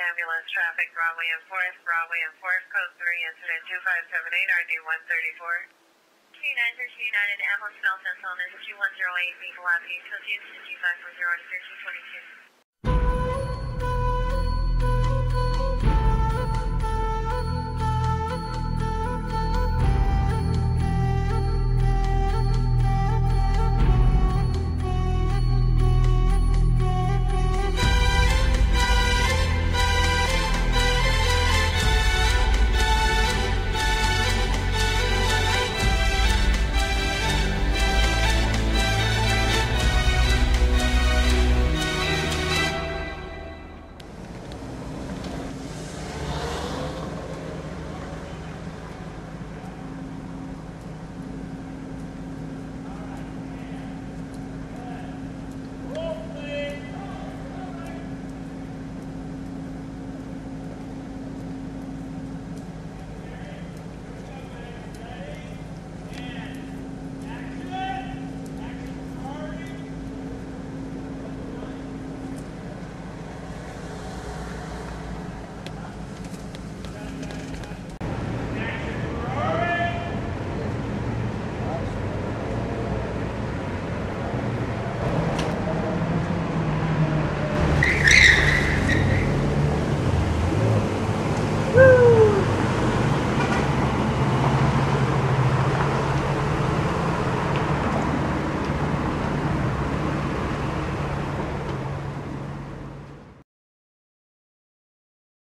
ambulance traffic, Broadway and 4th, code 3, incident 2578, RD 134. Q9 First United, ambulance Bell Central, is 2108, Velocity, associated to 2540 to 1322.